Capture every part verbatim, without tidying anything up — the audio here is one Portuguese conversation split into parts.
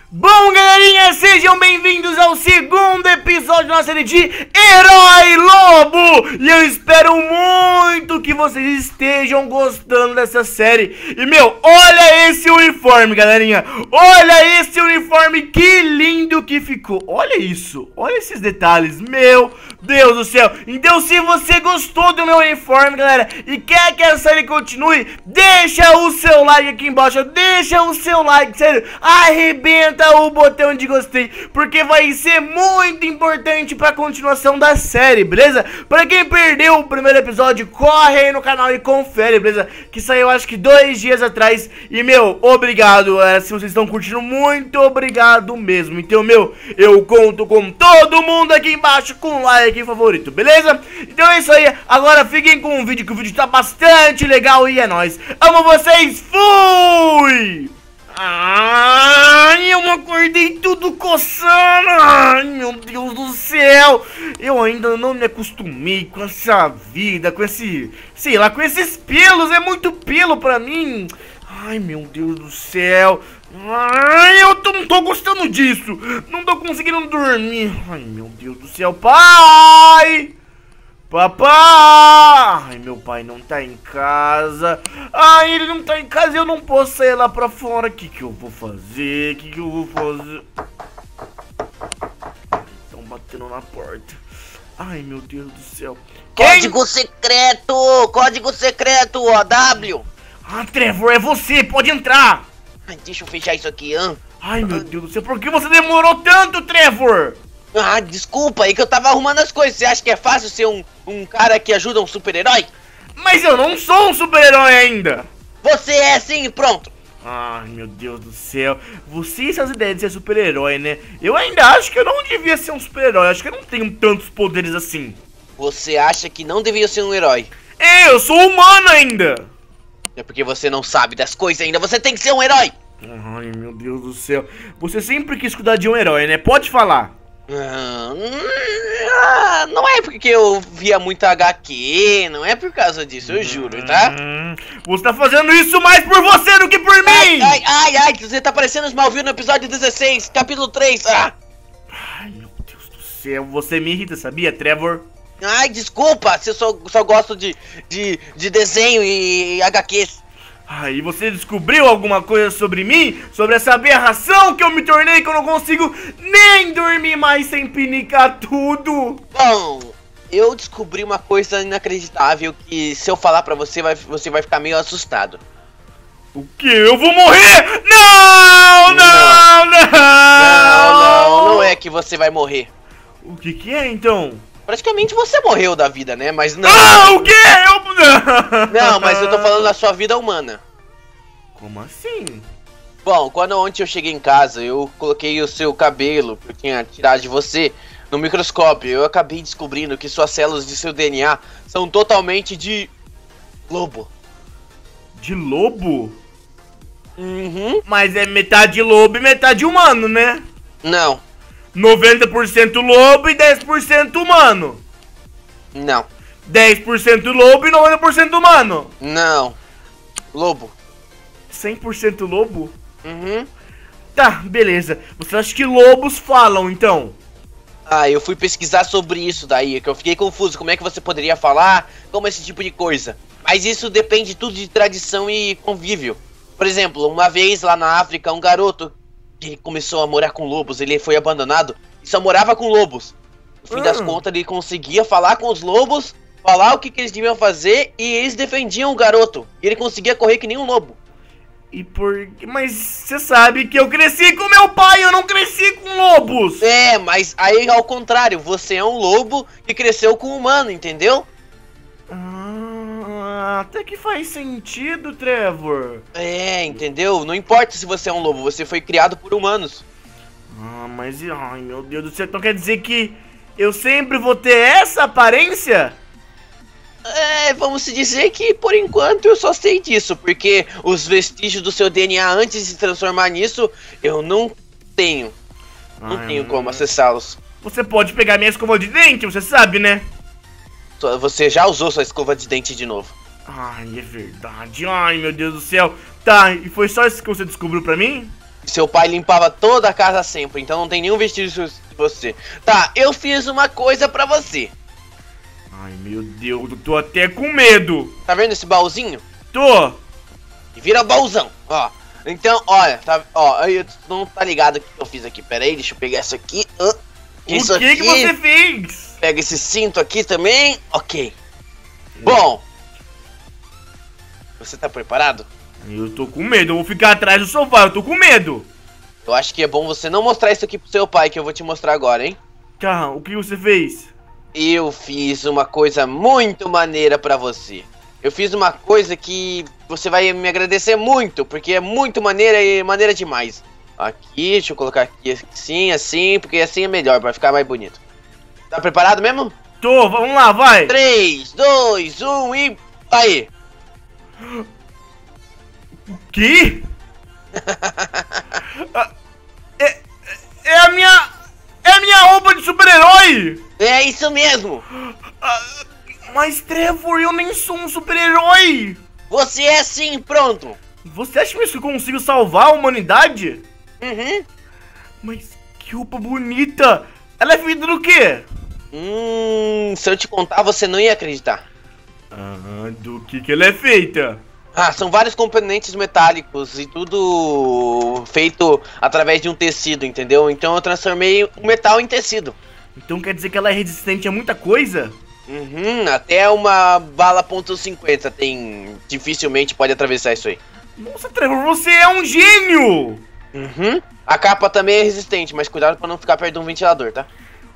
Bom, galerinha, sejam bem-vindos ao segundo episódio da nossa série de Herói Lobo. E eu espero muito que vocês estejam gostando dessa série. E, meu, olha esse uniforme, galerinha. Olha esse uniforme, que lindo que ficou. Olha isso, olha esses detalhes, meu Deus do céu. Então, se você gostou do meu uniforme, galera, e quer que a série continue, deixa o seu like aqui embaixo. Deixa o seu like, sério, arrebenta o botão de gostei, porque vai ser muito importante pra continuação da série, beleza? Pra quem perdeu o primeiro episódio, corre aí no canal e confere, beleza? Que saiu acho que dois dias atrás. E, meu, obrigado, galera, se vocês estão curtindo, muito obrigado mesmo. Então, meu, eu conto com todo mundo aqui embaixo com like favorito, beleza? Então é isso aí, agora fiquem com o vídeo, que o vídeo tá bastante legal e é nóis. Amo vocês, fui! Ai, eu acordei tudo coçando. Ai, meu Deus do céu. Eu ainda não me acostumei com essa vida, com esse, sei lá, com esses pelos. É muito pelo pra mim. Ai, meu Deus do céu. Ai, eu tô, não tô gostando disso. Não tô conseguindo dormir. Ai, meu Deus do céu. Pai! Papai! Ai, meu pai não tá em casa. Ai, ele não tá em casa e eu não posso sair lá pra fora. O que que eu vou fazer? O que que eu vou fazer? Estão batendo na porta. Ai, meu Deus do céu. Código Quem? secreto! Código secreto, O W! Ah, Trevor, é você, pode entrar! Ai, deixa eu fechar isso aqui, hein? Ai, meu Deus do céu, por que você demorou tanto, Trevor? Ah, desculpa aí que eu tava arrumando as coisas. Você acha que é fácil ser um, um cara que ajuda um super-herói? Mas eu não sou um super-herói ainda. Você é sim, pronto. Ai, meu Deus do céu. Você e essas ideias de ser super-herói, né? Eu ainda acho que eu não devia ser um super-herói. Acho que eu não tenho tantos poderes assim. Você acha que não devia ser um herói? É, eu sou humano ainda. É porque você não sabe das coisas ainda. Você tem que ser um herói. Ai, meu Deus do céu. Você sempre quis cuidar de um herói, né? Pode falar. Ah, não é porque eu via muita H Q, não é por causa disso, eu juro, tá? Você tá fazendo isso mais por você do que por mim! Ai, ai, ai, você tá parecendo os Smallville no episódio dezesseis, capítulo três. Ah. Ai, meu Deus do céu, você me irrita, sabia, Trevor? Ai, desculpa, se eu só, só gosto de, de, de desenho e H Qs. Ah, e você descobriu alguma coisa sobre mim? Sobre essa aberração que eu me tornei, que eu não consigo nem dormir mais sem pinicar tudo? Bom, eu descobri uma coisa inacreditável que se eu falar pra você, vai, você vai ficar meio assustado. O que? Eu vou morrer? Não, não, não! Não, não, não é que você vai morrer. O que que é, então? Praticamente você morreu da vida, né? Mas não... Ah, o quê? Eu... Não, mas eu tô falando da sua vida humana. Como assim? Bom, quando ontem eu cheguei em casa, eu coloquei o seu cabelo que eu tinha tirado de você no microscópio. Eu acabei descobrindo que suas células de seu D N A são totalmente de... lobo. De lobo? Uhum. Mas é metade lobo e metade humano, né? Não. noventa por cento lobo e dez por cento humano. Não. dez por cento lobo e noventa por cento humano. Não. Lobo. cem por cento lobo? Uhum. Tá, beleza. Você acha que lobos falam, então? Ah, eu fui pesquisar sobre isso daí, que eu fiquei confuso. Como é que você poderia falar? Como esse tipo de coisa? Mas isso depende tudo de tradição e convívio. Por exemplo, uma vez lá na África, um garoto... ele começou a morar com lobos, ele foi abandonado e só morava com lobos. No fim hum. das contas, ele conseguia falar com os lobos, falar o que, que eles deviam fazer e eles defendiam o garoto. E ele conseguia correr que nem um lobo. E por... Mas você sabe que eu cresci com meu pai, eu não cresci com lobos. É, mas aí ao contrário, você é um lobo que cresceu com um humano, entendeu? Ah, até que faz sentido, Trevor. É, entendeu? Não importa se você é um lobo, você foi criado por humanos. Ah, mas... ai, meu Deus do céu, então quer dizer que eu sempre vou ter essa aparência? É, vamos dizer que por enquanto eu só sei disso, porque os vestígios do seu D N A antes de se transformar nisso, eu não tenho. Não Ai, tenho como acessá-los. Você pode pegar minha escova de dente, você sabe, né? Você já usou sua escova de dente de novo. Ai, é verdade. Ai, meu Deus do céu. Tá, e foi só isso que você descobriu pra mim? Seu pai limpava toda a casa sempre, então não tem nenhum vestígio de você. Tá, eu fiz uma coisa pra você. Ai, meu Deus, eu tô até com medo. Tá vendo esse baúzinho? Tô. E vira baúzão, ó. Então, olha, tá, ó, eu não tá ligado o que eu fiz aqui. Pera aí, deixa eu pegar isso aqui. Uh, isso o que aqui. que você fez? Pega esse cinto aqui também. Ok. Bom. Você tá preparado? Eu tô com medo, eu vou ficar atrás do sofá, eu tô com medo. Eu acho que é bom você não mostrar isso aqui pro seu pai, que eu vou te mostrar agora, hein? Tá, o que você fez? Eu fiz uma coisa muito maneira pra você. Eu fiz uma coisa que você vai me agradecer muito, porque é muito maneira e maneira demais. Aqui, deixa eu colocar aqui assim, assim, porque assim é melhor, vai ficar mais bonito. Tá preparado mesmo? Tô, vamos lá, vai. três, dois, um e... aí. O quê? é, é a minha... É a minha roupa de super-herói! É isso mesmo! Mas, Trevor, eu nem sou um super-herói! Você é sim, pronto! Você acha mesmo que eu consigo salvar a humanidade? Uhum. Mas que roupa bonita! Ela é feita do quê? Hum, se eu te contar, você não ia acreditar. Ah, do que que ela é feita? Ah, são vários componentes metálicos e tudo feito através de um tecido, entendeu? Então eu transformei o metal em tecido. Então quer dizer que ela é resistente a muita coisa? Uhum, até uma bala ponto cinquenta tem... dificilmente pode atravessar isso aí. Nossa, Trevor, você é um gênio! Uhum. A capa também é resistente, mas cuidado pra não ficar perto de um ventilador, tá?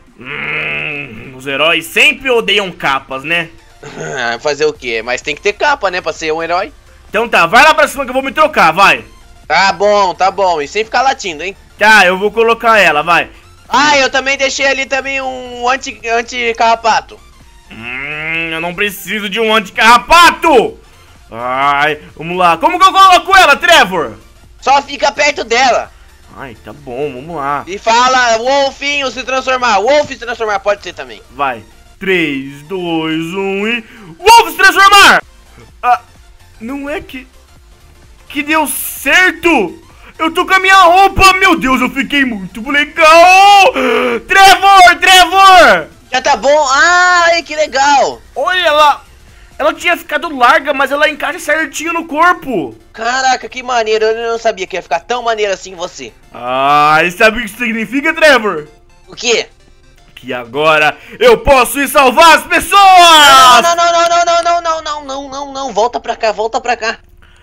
Hum, os heróis sempre odeiam capas, né? Fazer o quê? Mas tem que ter capa, né, pra ser um herói. Então tá, vai lá pra cima que eu vou me trocar, vai. Tá bom, tá bom, e sem ficar latindo, hein? Tá, eu vou colocar ela, vai. Ah, eu também deixei ali também um anti, anti-carrapato. Hum, eu não preciso de um anti-carrapato! Ai, vamos lá. Como que eu coloco ela, Trevor? Só fica perto dela. Ai, tá bom, vamos lá. E fala, Wolfinho se transformar. Wolf se transformar, pode ser também. Vai. três, dois, um e... Wolf se transformar! Ah, não é que... Que deu certo! Eu tô com a minha roupa! Meu Deus, eu fiquei muito legal! Trevor, Trevor! Já tá bom? Ai, que legal! Olha, ela... Ela tinha ficado larga, mas ela encaixa certinho no corpo. Caraca, que maneiro. Eu não sabia que ia ficar tão maneiro assim em você. Ah, e sabe o que isso significa, Trevor? O quê? Que agora eu posso ir salvar as pessoas! Não, não, não, não, não, não, não, não, não, não, não, não. Volta pra cá, volta pra cá.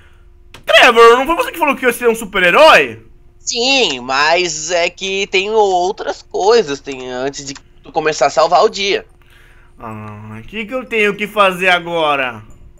Trevor, não foi você que falou que ia ser um super-herói? Sim, mas é que tem outras coisas tem, antes de tu começar a salvar o dia. Ah, o que, que eu tenho que fazer agora?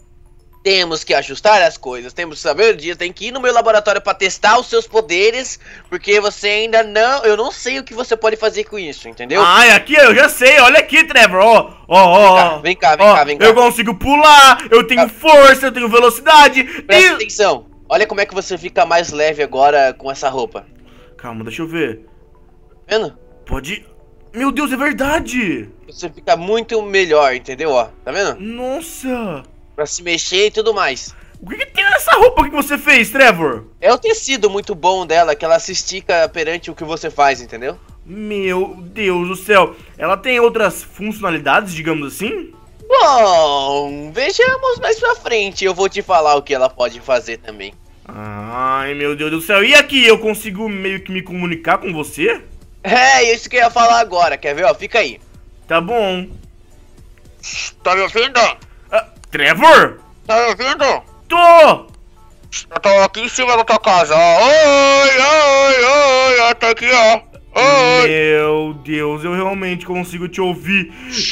Temos que ajustar as coisas, temos que saber o dia, tem que ir no meu laboratório pra testar os seus poderes, porque você ainda não... Eu não sei o que você pode fazer com isso, entendeu? Ah, aqui eu já sei, olha aqui, Trevor, ó, ó, ó. Vem cá, vem ó, cá, vem cá. Eu consigo pular, eu tenho força, eu tenho velocidade. Presta e... atenção, olha como é que você fica mais leve agora com essa roupa. Calma, deixa eu ver. Tá vendo? Pode... Meu Deus, é verdade. Você fica muito melhor, entendeu? Ó, tá vendo? Nossa. Pra se mexer e tudo mais. O que, que tem nessa roupa que você fez, Trevor? É o tecido muito bom dela, que ela se estica perante o que você faz, entendeu? Meu Deus do céu. Ela tem outras funcionalidades, digamos assim? Bom, vejamos mais pra frente. Eu vou te falar o que ela pode fazer também. Ai, meu Deus do céu. E aqui, eu consigo meio que me comunicar com você? É, isso que eu ia falar agora. Quer ver, ó? Fica aí. Tá bom. Tá me ouvindo? Ah, Trevor? Tá me ouvindo? Tô! Eu tô aqui em cima da tua casa, ó. Oi, oi, oi, oi, tá aqui, ó. Oi. Meu Deus, eu realmente consigo te ouvir.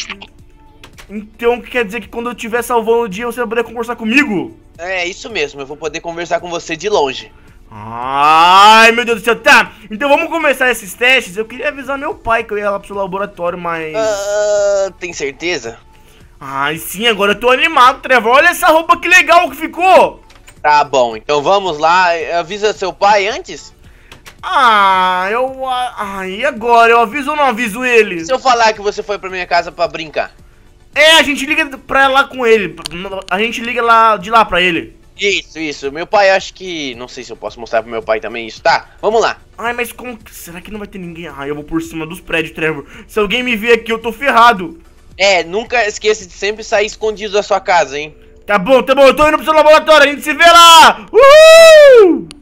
Então quer dizer que quando eu estiver salvando o dia, você vai poder conversar comigo? É, isso mesmo, eu vou poder conversar com você de longe. Ai, meu Deus do céu, tá. Então vamos começar esses testes. Eu queria avisar meu pai que eu ia lá pro seu laboratório, mas... Ah, tem certeza? Ai, sim, agora eu tô animado, Trevor. Olha essa roupa que legal que ficou. Tá bom, então vamos lá. Avisa seu pai antes? Ah, eu... Ah, e agora? Eu aviso ou não aviso ele? Se eu falar que você foi pra minha casa pra brincar? É, a gente liga pra lá com ele. A gente liga lá de lá pra ele. Isso, isso. Meu pai, acho que... Não sei se eu posso mostrar pro meu pai também isso. Tá, vamos lá. Ai, mas como... Será que não vai ter ninguém? Ai, eu vou por cima dos prédios, Trevor. Se alguém me ver aqui, eu tô ferrado. É, nunca esqueça de sempre sair escondido da sua casa, hein? Tá bom, tá bom. Eu tô indo pro seu laboratório. A gente se vê lá. Uhul!